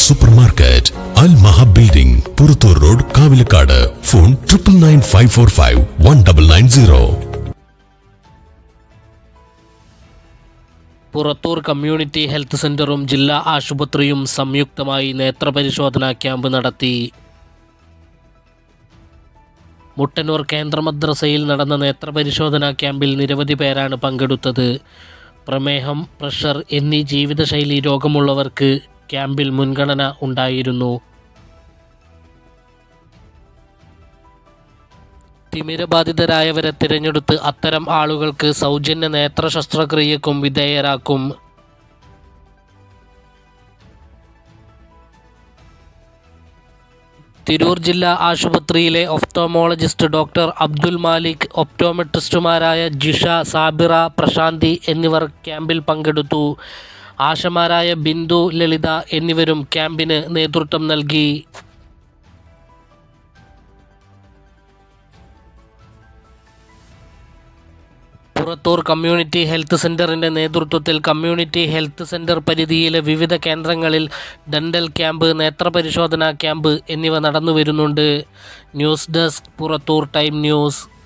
Supermarket, Al Maha building, Purathur road, Kavilakkad. Phone 9995451990. Purathur community health സെന്ററും ജില്ലാ ആശുപത്രിയും സംയുക്തമായി നേത്രപരിശോധനാ ക്യാമ്പ് നടത്തി. മുട്ടന്നൂർ കേന്ദ്ര മദ്രസയിൽ നടന്ന നേത്രപരിശോധനാ ക്യാമ്പിൽ നിരവധി പേരാണ് പങ്കെടുത്തത്. പ്രമേഹം, പ്രഷർ എന്നീ ജീവിതശൈലി രോഗമുള്ളവർക്ക് ക്യാമ്പിൽ മുൻഗണന ഉണ്ടായിരുന്നു. തിമിരബാധിതരായവരെ തിരഞ്ഞെടുത്ത് അത്തരം ആളുകൾക്ക് സൗജന്യ നേത്ര ശസ്ത്രക്രിയക്കും വിധേയരാക്കും. തിരൂർ ജില്ലാ ആശുപത്രിയിലെ ഒഫ്തോമോളജിസ്റ്റ് ഡോക്ടർ അബ്ദുൽ മാലിക്, ഒപ്റ്റോമെട്രിസ്റ്റുമാരായ ജിഷ, സാബിറ, പ്രശാന്തി എന്നിവർ ക്യാമ്പിൽ പങ്കെടുത്തു. ആശമാരായ ബിന്ദു, ലളിത എന്നിവരും ക്യാമ്പിന് നേതൃത്വം നൽകി. പുറത്തൂർ കമ്മ്യൂണിറ്റി ഹെൽത്ത് സെന്ററിന്റെ നേതൃത്വത്തിൽ കമ്മ്യൂണിറ്റി ഹെൽത്ത് സെന്റർ പരിധിയിലെ വിവിധ കേന്ദ്രങ്ങളിൽ ഡെന്റൽ ക്യാമ്പ്, നേത്രപരിശോധനാ ക്യാമ്പ് എന്നിവ നടന്നുവരുന്നുണ്ട്. News desk, Purathur time news.